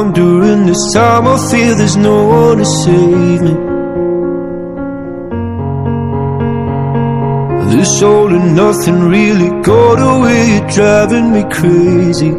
on during this time. I feel there's no one to save me. This all and nothing really got away, you're driving me crazy.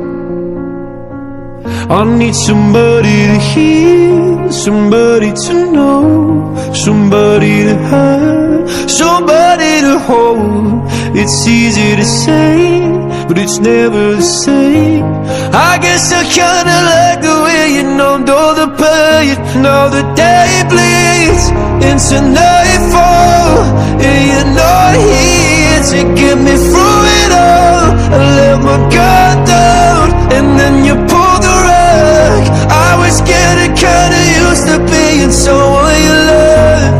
I need somebody to hear, somebody to know, somebody to have, somebody to hold. It's easy to say, but it's never the same. I guess I kinda like the way you numbed all the pain. Now the day bleeds into nightfall, and you're not here to get me through it all. I let my guard down, and then you pulled the rug. I was getting kinda used to being someone you loved.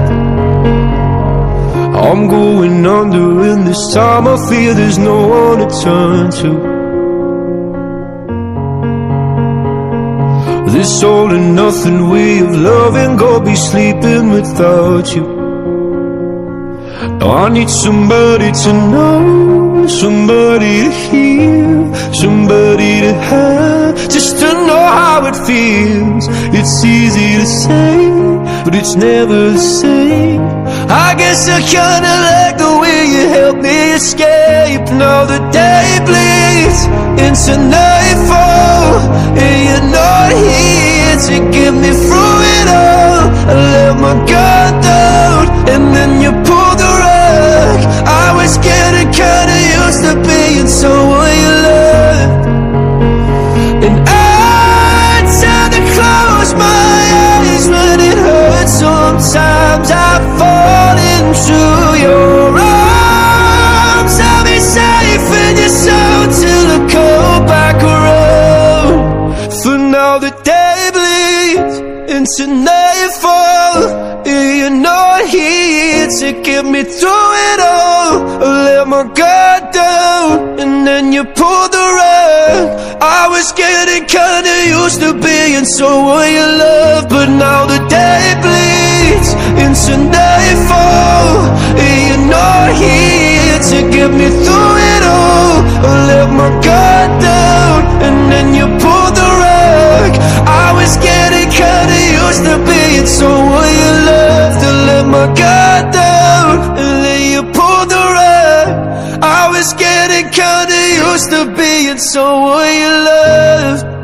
I'm going under, and this time I feel there's no one to turn to. This all and nothing way of loving, go be sleeping without you. Now I need somebody to know, somebody to hear, somebody to have, just to know how it feels. It's easy to say, but it's never the same. I guess I kinda like the way you help me escape. Now the day bleeds into nightfall, and you're not here to get me through it all. I let my guard down, and then you pulled the rug. I was getting kinda used to being someone you loved. And I tend to close my eyes when it hurts. Sometimes I fall into your arms. I'll be safe in your soul till I go back around. For now the day bleeds into nightfall, and you're not here to get me through it all. I let my guard down, and then you pulled the rug. I was getting kinda used to being someone you love, but now the day bleeds into nightfall, and you're not here to get me through it all. I let my guard down, and then you pulled the rug. I was getting kinda used to being someone you loved. I let my guard down, and then you pulled the rug. I was getting kinda used to being someone you loved.